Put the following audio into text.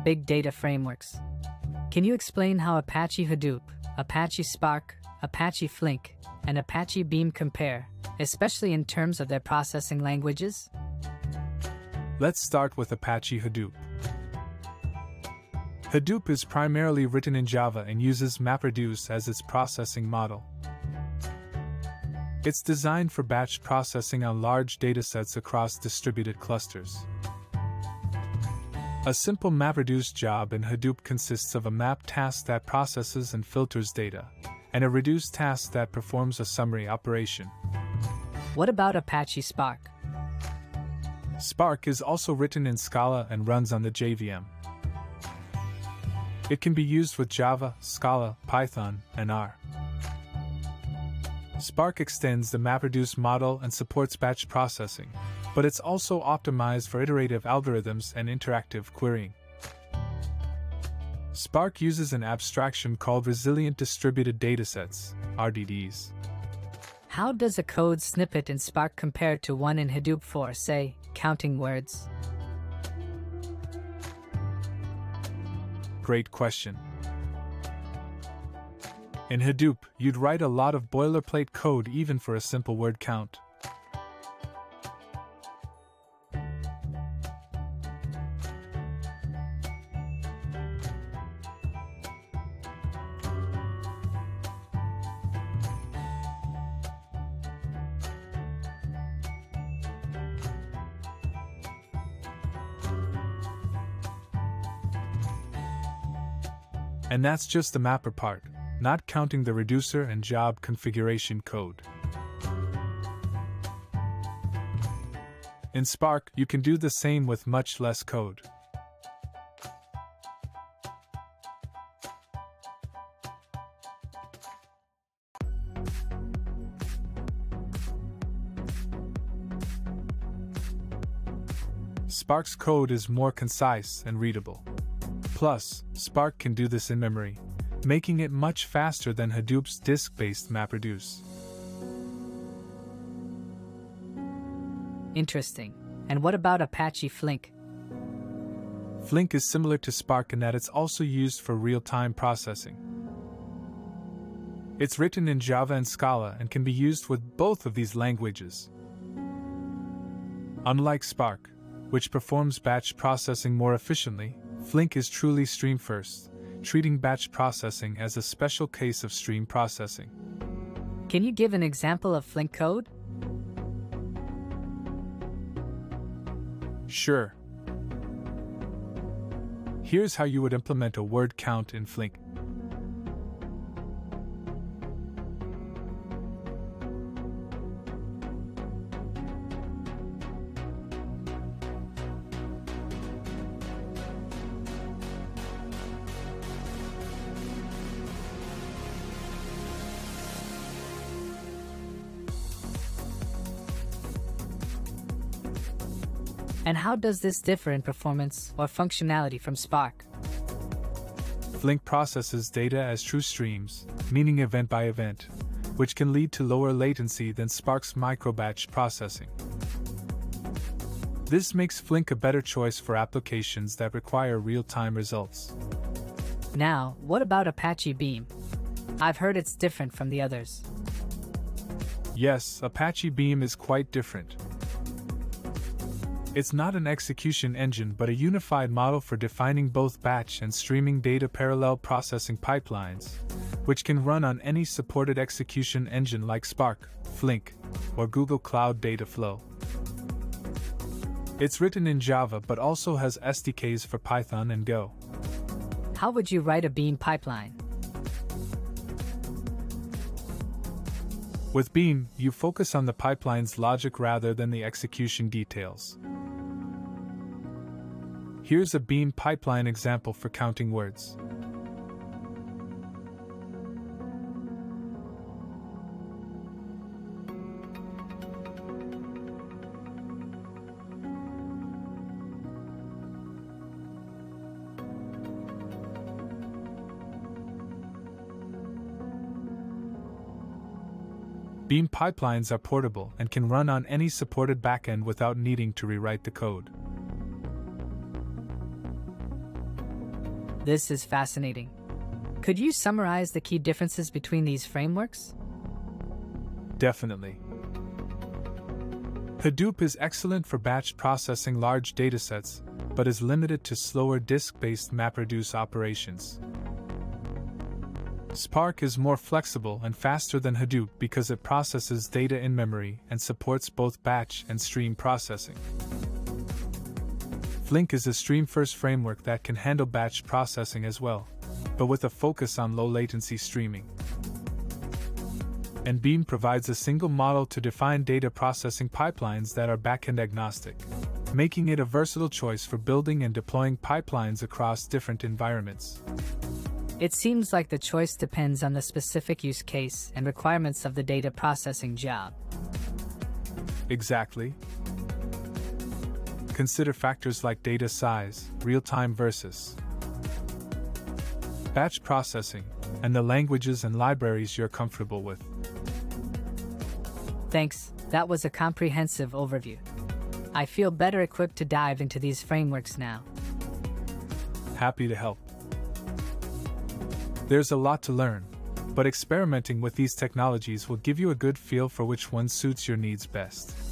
big data frameworks. Can you explain how Apache Hadoop, Apache Spark, Apache Flink, and Apache Beam compare, especially in terms of their processing languages? Let's start with Apache Hadoop. Hadoop is primarily written in Java and uses MapReduce as its processing model. It's designed for batch processing on large datasets across distributed clusters. A simple MapReduce job in Hadoop consists of a map task that processes and filters data, and a reduce task that performs a summary operation. What about Apache Spark? Spark is also written in Scala and runs on the JVM. It can be used with Java, Scala, Python, and R. Spark extends the MapReduce model and supports batch processing, but it's also optimized for iterative algorithms and interactive querying. Spark uses an abstraction called Resilient Distributed Datasets, RDDs. How does a code snippet in Spark compare to one in Hadoop for, say, counting words? Great question. In Hadoop, you'd write a lot of boilerplate code even for a simple word count. And that's just the mapper part, not counting the reducer and job configuration code. In Spark, you can do the same with much less code. Spark's code is more concise and readable. Plus, Spark can do this in memory, making it much faster than Hadoop's disk-based MapReduce. Interesting. And what about Apache Flink? Flink is similar to Spark in that it's also used for real-time processing. It's written in Java and Scala and can be used with both of these languages. Unlike Spark, which performs batch processing more efficiently, Flink is truly stream-first, treating batch processing as a special case of stream processing. Can you give an example of Flink code? Sure. Here's how you would implement a word count in Flink. And how does this differ in performance or functionality from Spark? Flink processes data as true streams, meaning event by event, which can lead to lower latency than Spark's microbatch processing. This makes Flink a better choice for applications that require real-time results. Now, what about Apache Beam? I've heard it's different from the others. Yes, Apache Beam is quite different. It's not an execution engine but a unified model for defining both batch and streaming data parallel processing pipelines, which can run on any supported execution engine like Spark, Flink, or Google Cloud Dataflow. It's written in Java but also has SDKs for Python and Go. How would you write a Beam pipeline? With Beam, you focus on the pipeline's logic rather than the execution details. Here's a Beam pipeline example for counting words. Beam pipelines are portable and can run on any supported backend without needing to rewrite the code. This is fascinating. Could you summarize the key differences between these frameworks? Definitely. Hadoop is excellent for batch processing large datasets, but is limited to slower disk-based MapReduce operations. Spark is more flexible and faster than Hadoop because it processes data in memory and supports both batch and stream processing. Flink is a stream-first framework that can handle batch processing as well, but with a focus on low-latency streaming. And Beam provides a single model to define data processing pipelines that are backend agnostic, making it a versatile choice for building and deploying pipelines across different environments. It seems like the choice depends on the specific use case and requirements of the data processing job. Exactly. Consider factors like data size, real-time versus batch processing, and the languages and libraries you're comfortable with. Thanks, that was a comprehensive overview. I feel better equipped to dive into these frameworks now. Happy to help. There's a lot to learn, but experimenting with these technologies will give you a good feel for which one suits your needs best.